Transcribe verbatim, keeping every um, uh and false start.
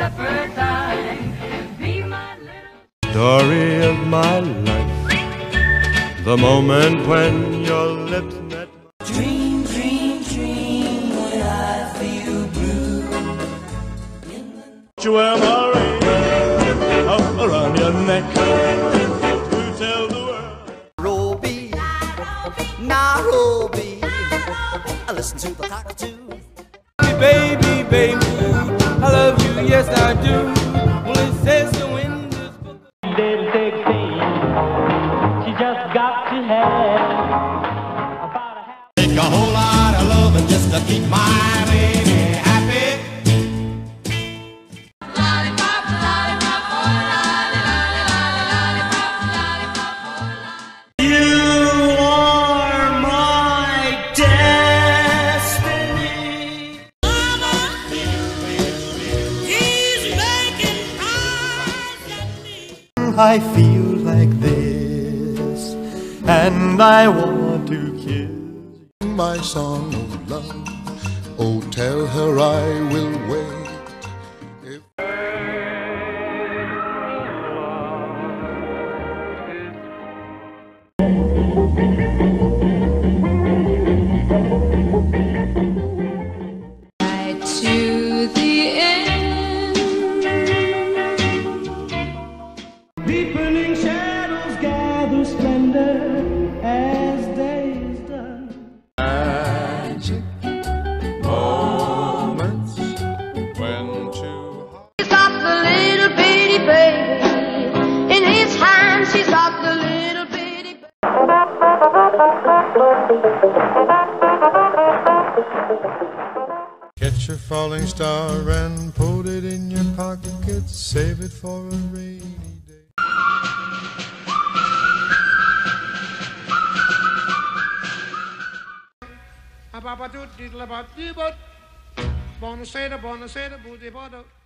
supper time. Be my little story of my life, the moment when your lips met. Dream, dream, dream when I feel blue. You wear my ring up around your neck to tell the world. Nairobi, Nairobi, I listen to the cockatoo. Baby, baby, I love you, yes I do. Well, it says so in this book. Little sixteen, she just got to have about a half. Take a whole lot of loving just to keep my baby happy. lollipop, lollipop, oh, lolly, lolly, lolly, lollipop, lollipop, oh, lolly. You are my destiny. I feel like this, and I want to kiss my song of love. Oh, tell her I will wait. If Right to the end. Deepening shadows gather splendor as day is done. magic moments when two hearts. He's got the little bitty baby in his hands. He's got the little bitty baby. catch a falling star and put it in your pocket, save it for a rainy day. Buona sera, buona sera, buona sera.